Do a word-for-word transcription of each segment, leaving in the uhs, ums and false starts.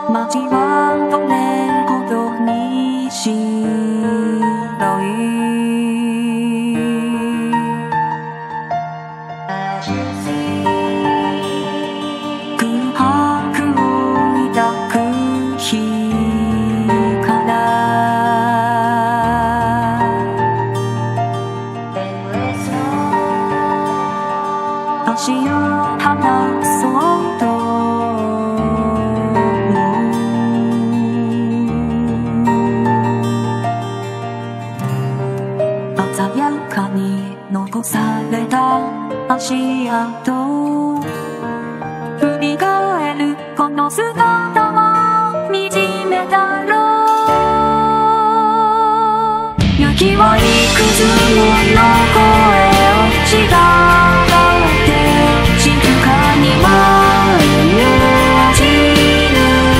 街はどれほどに白い空白を抱く日から足を離そうと鮮やかに残された足跡振り返るこの姿を惨めだろう雪は幾つもの声を違って静かに舞い落ちる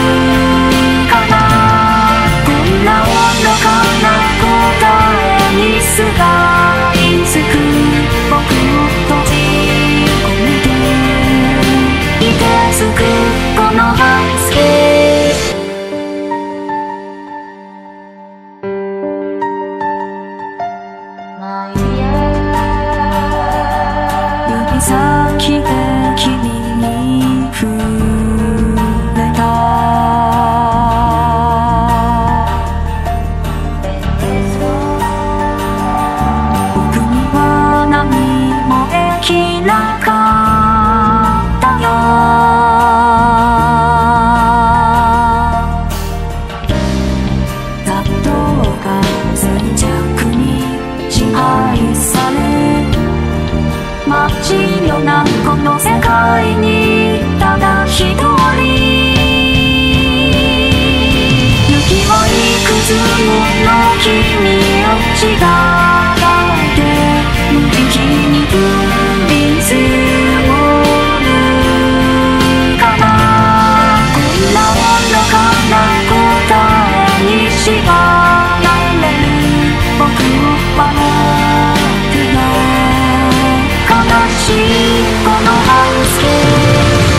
からこんな愚かな答えにすがりつく僕を閉じ込めていてつくこの半月指先で君に触れた僕には何もできなかったよざっとが静寂に支配され真っ白なこの世界にただ一人雪は幾つもの君を違って無慈悲に降り積もるからこんな愚かな答えに縛られる僕を笑ってよ悲しいこの半月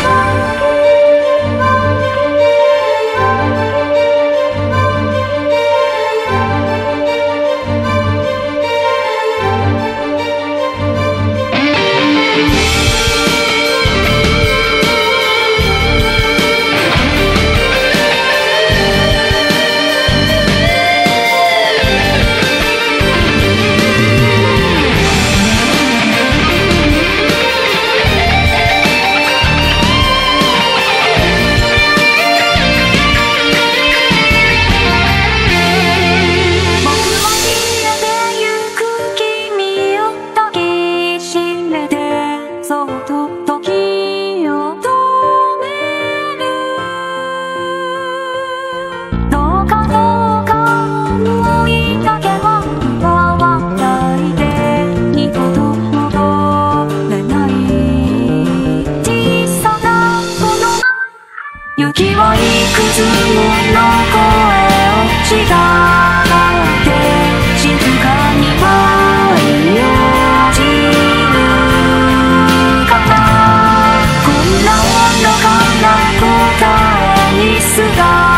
雪は幾つもの声を違って静かに舞い落ちるからこんな愚かな答えにすが